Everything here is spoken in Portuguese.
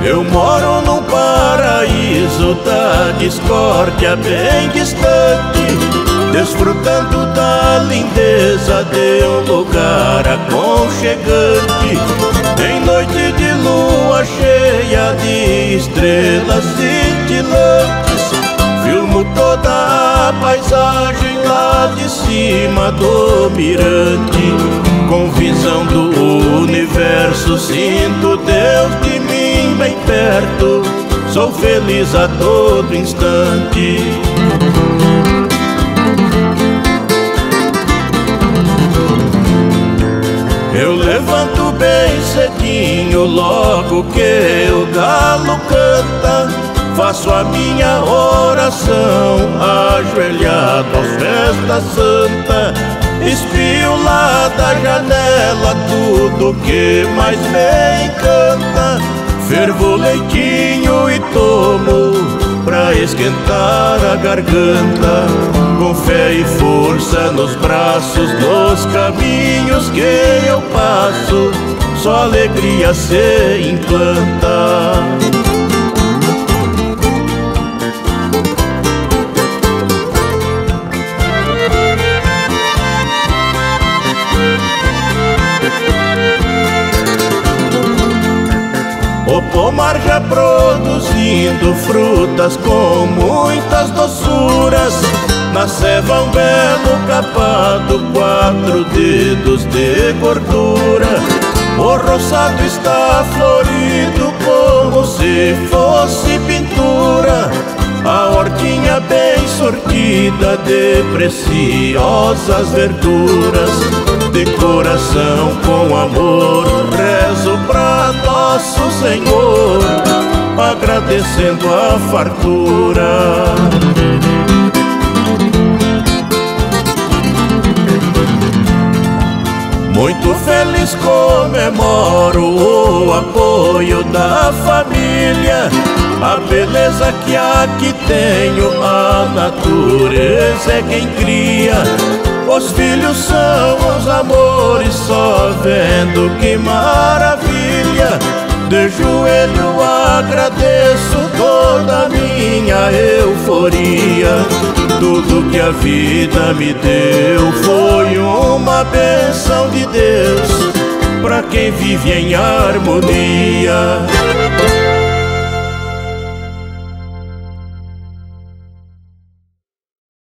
Eu moro num paraíso da discórdia bem distante, desfrutando da lindeza de um lugar aconchegante. Em noite de lua cheia de estrelas cintilantes, filmo toda a paisagem lá de cima do mirante. Com visão do universo sinto Deus de mim bem perto, sou feliz a todo instante. Eu levanto bem cedinho logo que o galo canta, faço a minha oração ajoelhado aos pés da santa. Espio lá da janela tudo que mais me encanta, fervo leitinho e tomo pra esquentar a garganta. Com fé e força nos braços, nos caminhos que eu passo, só alegria se implanta. O pomar já produzindo frutas com muitas doçuras, na ceva um belo capado, 4 dedos de gordura. O roçado está florido como se fosse pintura, a hortinha bem sortida de preciosas verduras. De coração com amor rezo pra nosso Senhor, agradecendo a fartura. Muito feliz comemoro o apoio da família, a beleza que aqui tenho, a natureza é quem cria. Os filhos são os amores, só vendo que maravilha. De joelho agradeço toda a minha euforia. Tudo que a vida me deu foi uma bênção de Deus pra quem vive em harmonia.